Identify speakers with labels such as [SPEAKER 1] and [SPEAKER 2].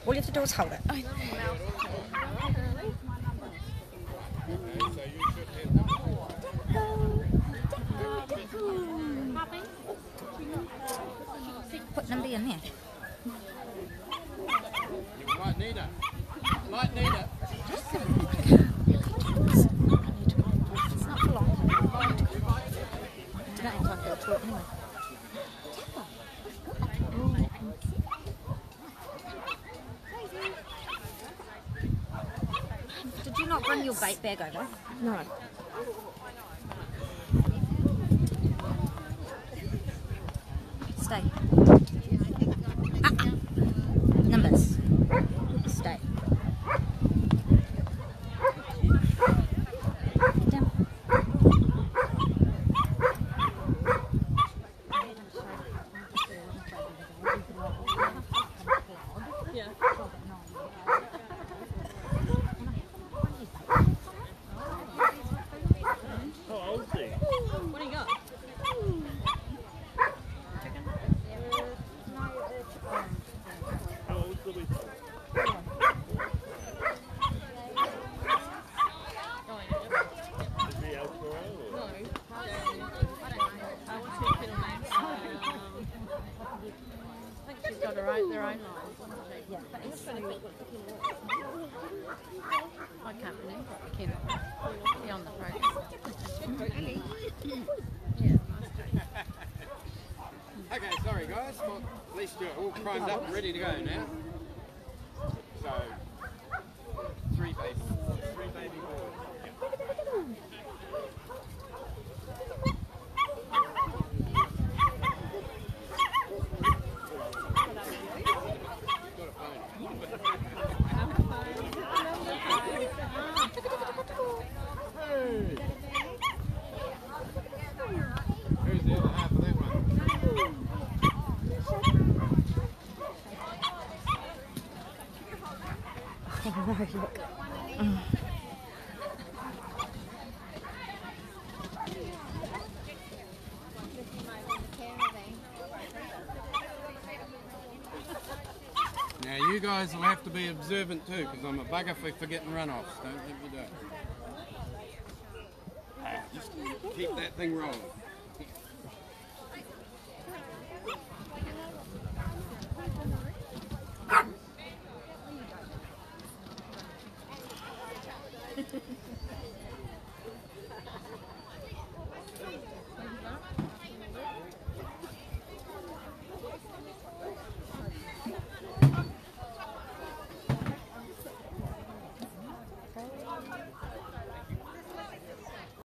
[SPEAKER 1] All you have to do is hold it. Put number in there.
[SPEAKER 2] You might need it. Might need it.
[SPEAKER 1] It's not for long. You don't have time to go to it anyway. Did you not bring your bait bag over?
[SPEAKER 3] No.
[SPEAKER 1] Stay. Numbers. Stay. Down.
[SPEAKER 3] Yeah.
[SPEAKER 2] How old is he?
[SPEAKER 3] What do you got?
[SPEAKER 2] How old is he? Is he out for a
[SPEAKER 3] No.
[SPEAKER 2] while?
[SPEAKER 3] I want to fiddle names. I think she's got their own lines.
[SPEAKER 1] Yeah.
[SPEAKER 3] I can't remember. I cannot be on the program. Yeah.
[SPEAKER 2] Okay, sorry guys. Well, at least you're all primed up and ready to go now. So, three baby boys. Who's the other half of that one?
[SPEAKER 1] Oh no, look.
[SPEAKER 2] Now you guys will have to be observant too, because I'm a bugger for forgetting runoffs. Don't let me do it. Just keep that thing rolling.